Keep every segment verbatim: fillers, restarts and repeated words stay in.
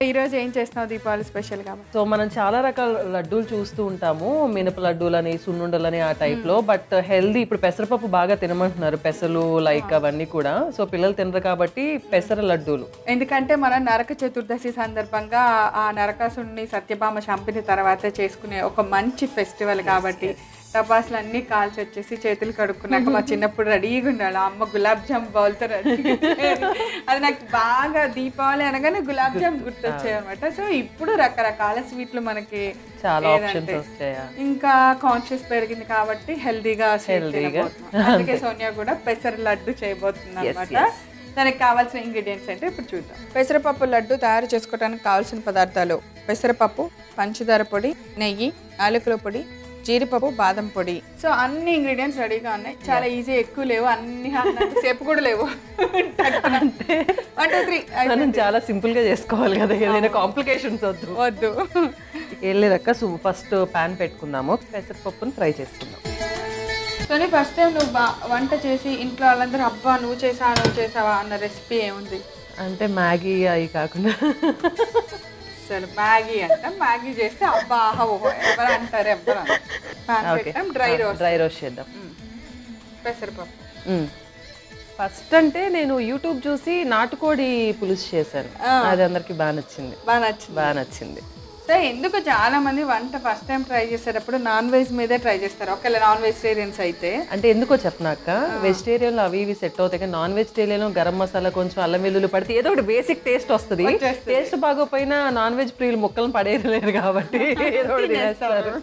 ఈ రోజు ఏం చేస్తున్నావు దీపావళి స్పెషల్ గా? సో మనం చాలా రకాల లడ్డూలు చూస్తూ ఉంటాము, మినప లడ్డూలని, సున్నుండలని ఆ టైప్ లో. బట్ హెల్దీ ఇప్పుడు పెసరపప్పు బాగా తినమంటున్నారు, పెసలు లైక్ అవన్నీ కూడా. సో పిల్లలు తినరు కాబట్టి పెసర లడ్డూలు. ఎందుకంటే మనం నరక చతుర్దశి సందర్భంగా ఆ నరకాసుడిని సత్యభామ చంపిన తర్వాత చేసుకునే ఒక మంచి ఫెస్టివల్ కాబట్టి టపాసులు అన్ని కాల్చి వచ్చేసి చేతులు కడుక్కున్నాక మా చిన్నప్పుడు రెడీగా ఉండాలి. అమ్మ గులాబ్ జామ్ బౌల్తో రెడీ. అది నాకు బాగా దీపావళి అనగానే గులాబ్ జామ్ గుర్తొచ్చాయి అనమాట. సో ఇప్పుడు రకరకాల స్వీట్లు మనకి చాలా ఆప్షన్స్ వచ్చాయి. ఇంకా కాన్షియస్ పెరిగింది కాబట్టి హెల్దీగా హెల్దీగా అందుకే సోనియా కూడా పెసర లడ్డు చేయబోతుంది అనమాట. దానికి కావాల్సిన ఇంగ్రీడియంట్స్ అంటే ఇప్పుడు చూద్దాం. పెసరపప్పు లడ్డు తయారు చేసుకోవడానికి కావాల్సిన పదార్థాలు: పెసరపప్పు, పంచదార పొడి, నెయ్యి, యాలకుల పొడి, జీడిపప్పు, బాదం పొడి. సో అన్ని ఇంగ్రీడియంట్స్ రెడీగా ఉన్నాయి. చాలా ఈజీ, ఎక్కువ లేవు, అన్ని సేపు కూడా లేవు. వన్ టూ త్రీ మనం చాలా సింపుల్ గా చేసుకోవాలి కదా, ఏదైనా కాంప్లికేషన్స్ వద్దు వద్దు ఏం లేదక్క. సో ఫస్ట్ ప్యాన్ పెట్టుకుందాము, పెసరపప్పుని ఫ్రై చేసుకుందాం. సో ఫస్ట్ టైం నువ్వు బా వంట చేసి ఇంట్లో వాళ్ళందరూ అబ్బా నువ్వు చేసా నువ్వు చేసావా అన్న రెసిపీ ఏముంది? అంటే మ్యాగీ అవి కాకుండా సరే మ్యాగీ అంట, మ్యాగీ చేస్తే అబ్బా ఓహో ఎవరు అంటారు ఎవరు అంటారు. డ్రై రోస్ట్ డ్రై రోస్ట్ చేద్దాం పెసరపప్పు. ఫస్ట్ అంటే నేను యూట్యూబ్ చూసి నాటుకోడి పులుసు చేశాను, అది అందరికి బాగా నచ్చింది. బాగా నచ్చింది బాగా నచ్చింది సో ఎందుకు చాలా మంది వంట ఫస్ట్ టైం ట్రై చేసేటప్పుడు నాన్ వెజ్ మీదే ట్రై చేస్తారు, ఒకవేళ నాన్ వెజిటేరియన్స్ అయితే. అంటే ఎందుకో చెప్పనాక, వెజిటేరియన్ అవి ఇవి సెట్ అవుతాయి కానీ నాన్ వెజిటేరియన్ గరం మసాలా కొంచెం అల్లం వెల్లుల్లి పడితే ఏదో ఒకటి బేసిక్ టేస్ట్ వస్తుంది. టేస్ట్ బాగోపోయినా నాన్ వెజ్ ప్రియులు ముక్కలను పడేయలేరు కాబట్టి ఏదో ఒకటి తినేస్తారు.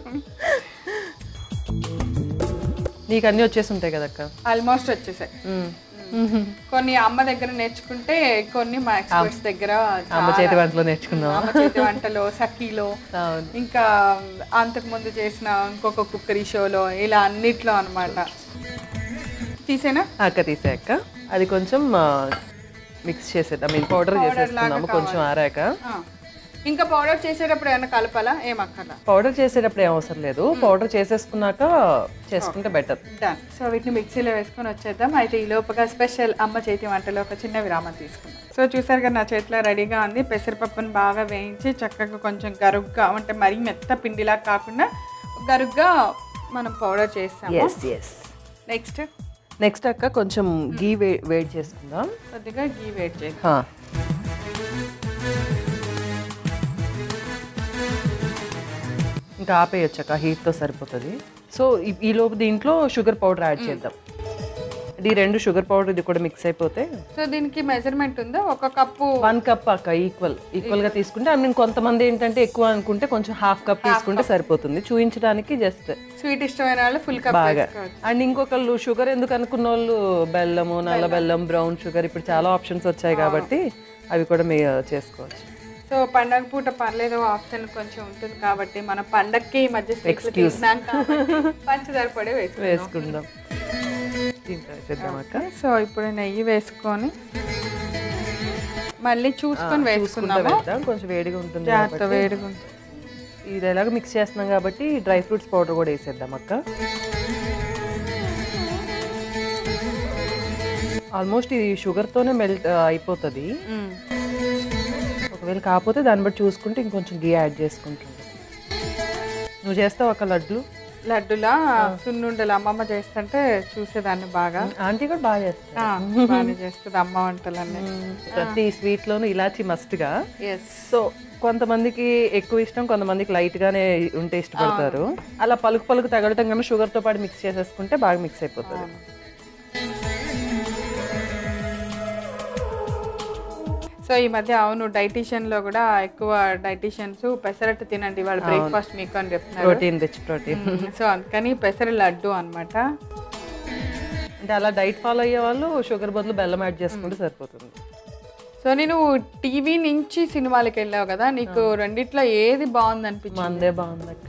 నీకు అన్ని వచ్చేసి ఉంటాయి కదక్క? ఆల్మోస్ట్ వచ్చేసాయి. కొన్ని అమ్మ దగ్గర నేర్చుకుంటే, కొన్ని మా ఎక్స్పర్ట్స్ దగ్గర అమ్మ చేతి వంటలో నేర్చుకున్నాం. అమ్మ చేతి వంటలో, సఖీలో, ఇంకా అంతకు ముందు చేసిన ఇంకొక కుక్కరీ షోలో, ఇలా అన్నిట్లో అనమాట. తీసేనా అక్క? తీసాక అది కొంచెం మిక్స్ చేసేద్దాం, ఐ మీన్ పౌడర్ చేసేసుకున్నాము కొంచెం ఆరాక. ఇంకా పౌడర్ చేసేటప్పుడు ఏమైనా కలపాలా? ఏమక్కర్లా, పౌడర్ చేసేటప్పుడు ఏం అవసరం లేదు, పౌడర్ చేసేసుకున్నాక చేసుకుంటే బెటర్. డన్. సో వీటిని మిక్సీలో వేసుకొని వచ్చేద్దాం. అయితే ఈ లోపల స్పెషల్ అమ్మ చేతి వంటలో ఒక చిన్న విరామం తీసుకుందాం. సో చూసారు కదా నా చేతిలో రెడీగా ఉంది. పెసరపప్పును బాగా వేయించి చక్కగా కొంచెం గరుగ్గా, అంటే మరీ మెత్త పిండిలా కాకుండా గరుగ్గా మనం పౌడర్ చేస్తాము. నెక్స్ట్ నెక్స్ట్ అక్క కొంచెం గీ వే వేడి చేసుకుందాం. కొద్దిగా గీ వేడి చేద్దాం. ఇంకా ఆపేయొచ్చాక హీట్తో సరిపోతుంది. సో ఈ లోపు దీంట్లో షుగర్ పౌడర్ యాడ్ చేద్దాం. ఈ రెండు షుగర్ పౌడర్ ఇది కూడా మిక్స్ అయిపోతే. సో దీనికి మెజర్మెంట్ ఉందా? ఒక కప్పు వన్ కప్ అక్క, ఈక్వల్ ఈక్వల్ గా తీసుకుంటే. ఐ మీన్ కొంతమంది ఏంటంటే ఎక్కువ అనుకుంటే కొంచెం హాఫ్ కప్ తీసుకుంటే సరిపోతుంది, చూపించడానికి. జస్ట్ స్వీట్ ఇష్టమైన వాళ్ళు ఫుల్ కప్ బాగా. అండ్ ఇంకొకళ్ళు షుగర్ ఎందుకు అనుకున్న వాళ్ళు బెల్లము, నల్ల బెల్లం, బ్రౌన్ షుగర్, ఇప్పుడు చాలా ఆప్షన్స్ వచ్చాయి కాబట్టి అవి కూడా మీరు చేసుకోవచ్చు. సో పండగ పూట పర్లేదు ఆప్షన్ కొంచెం ఉంటుంది కాబట్టి మన పండగకి ఈ మధ్య ఎక్స్క్యూజ్ పంచదార పొడి వేసుకుందాం. సో ఇప్పుడు నెయ్యి వేసుకొని మళ్ళీ చూసుకొని వేసుకుందాం. కొంచెం వేడిగా ఉంటుంది, జాగ్రత్త వేడిగా ఉంటుంది. ఇది ఎలాగ మిక్స్ చేస్తున్నాం కాబట్టి డ్రై ఫ్రూట్స్ పౌడర్ కూడా వేసేద్దాం అక్క. ఆల్మోస్ట్ ఇది షుగర్తోనే మెల్ట్ అయిపోతుంది. ఒకవేళ కాకపోతే దాన్ని బట్టి చూసుకుంటే ఇంకొంచెం గీ యాడ్ చేసుకుంటుంది. నువ్వు చేస్తావు ఒక లడ్డు? లడ్డులా సున్నుండలు అమ్మమ్మ చేస్తుంటే చూసేదాన్ని బాగా. ఆంటీ కూడా బాగా చేస్తుంది, బాగా చేస్తుంది అమ్మ వంటలన్నీ. ప్రతి స్వీట్ లోను ఇలాచి మస్ట్ గా. సో కొంతమందికి ఎక్కువ ఇష్టం, కొంతమందికి లైట్ గానే ఉంటే ఇష్టపడతారు. అలా పలుకు పలుకు తగలటం కన్నా షుగర్ తో పాటు మిక్స్ చేసేసుకుంటే బాగా మిక్స్ అయిపోతుంది. సో ఈ మధ్య అవును డైటీషియన్ లో కూడా ఎక్కువ డైటీషియన్స్ పెసరట్టు తినండి వాళ్ళ బ్రేక్ఫాస్ట్ మీకు అని చెప్తున్నారు, ప్రోటీన్ రిచ్ ప్రోటీన్. సో అందుకని పెసర లడ్డు అనమాట. అంటే అలా డైట్ ఫాలో అయ్యే వాళ్ళు షుగర్ బదులు బెల్లం యాడ్ చేసుకుంటే సరిపోతుంది. సో నేను టీవీ నుంచి సినిమాలకు వెళ్ళావు కదా, నీకు రెండిట్లో ఏది బాగుంది అనిపించింది? మందే బాగుంది అక్క.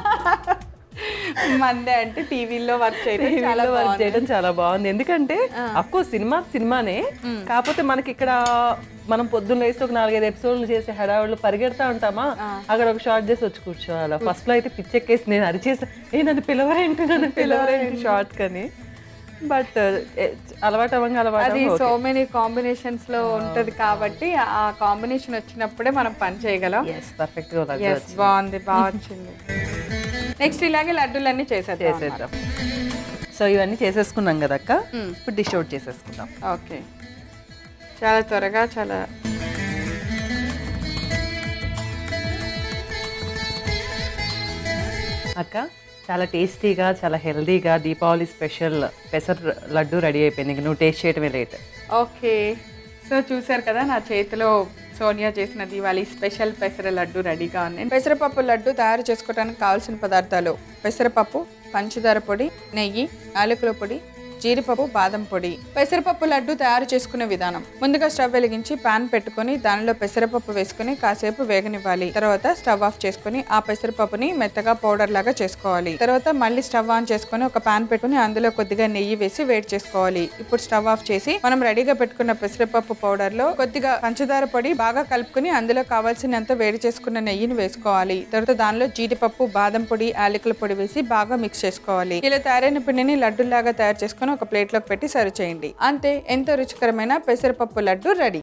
మందే అంటే టీవీలో వర్క్ చేయడం చాలా వర్క్ చేయడం చాలా బాగుంది. ఎందుకంటే అఫ్కోర్స్ సినిమా సినిమానే, కాకపోతే మనకి ఇక్కడ మనం పొద్దున్న వేస్తే ఒక నాలుగైదు ఎపిసోడ్లు చేసి హడావుళ్ళు పరిగెడతా ఉంటామా, అక్కడ ఒక షార్ట్ చేసి వచ్చి కూర్చోవాలి. ఫస్ట్ లో అయితే పిచ్చెక్కేసి నేను అరిచేసా, ఏ నన్ను పిలవరేంటి నన్ను పిలవరేంటి షార్ట్ కని. బట్ అలవాటు అవ్వంగా అలవాటు అది సో మెనీ కాంబినేషన్స్ లో ఉంటది కాబట్టి ఆ కాంబినేషన్ వచ్చినప్పుడే మనం పని చేయగలం. పర్ఫెక్ట్ గా బాగుంది, బాగా వచ్చింది. నెక్స్ట్ ఇలాగే లడ్డూలన్నీ చేసేద్దాం చేసేద్దాం. సో ఇవన్నీ చేసేసుకున్నాం కదా అక్క, ఇప్పుడు డిష్ అవుట్ చేసేసుకుందాం. ఓకే, చాలా త్వరగా చాలా అక్క. చాలా టేస్టీగా చాలా హెల్దీగా దీపావళి స్పెషల్ పెసర లడ్డు రెడీ అయిపోయింది. ఇంక నువ్వు టేస్ట్ చేయటమే లేట్. ఓకే, సో చూసారు కదా నా చేతిలో సోనియా చేసిన దివాళీ స్పెషల్ పెసర లడ్డు రెడీగా ఉంది. పెసరపప్పు లడ్డు తయారు చేసుకోవడానికి కావాల్సిన పదార్థాలు: పెసరపప్పు, పంచదార పొడి, నెయ్యి, యాలకుల పొడి, జీడిపప్పు, బాదం పొడి. పెసరపప్పు లడ్డు తయారు చేసుకునే విధానం: ముందుగా స్టవ్ వెలిగించి పాన్ పెట్టుకుని దానిలో పెసరపప్పు వేసుకుని కాసేపు వేగనివ్వాలి. తర్వాత స్టవ్ ఆఫ్ చేసుకుని ఆ పెసరపప్పుని మెత్తగా పౌడర్ లాగా చేసుకోవాలి. తర్వాత మళ్ళీ స్టవ్ ఆన్ చేసుకుని ఒక పాన్ పెట్టుకుని అందులో కొద్దిగా నెయ్యి వేసి వేడి చేసుకోవాలి. ఇప్పుడు స్టవ్ ఆఫ్ చేసి మనం రెడీగా పెట్టుకున్న పెసరపప్పు పౌడర్ లో కొద్దిగా పంచదార పొడి బాగా కలుపుకుని అందులో కావాల్సినంత వేడి చేసుకున్న నెయ్యిని వేసుకోవాలి. తర్వాత దానిలో జీడిపప్పు, బాదం పొడి, యాలకుల పొడి వేసి బాగా మిక్స్ చేసుకోవాలి. ఇలా తయారైన పిండిని లడ్డూలాగా తయారు చేసుకుని ఒక ప్లేట్ లోకి పెట్టి సర్వ్ చేయండి. అంతే, ఎంతో రుచికరమైన పెసరపప్పు లడ్డు రెడీ.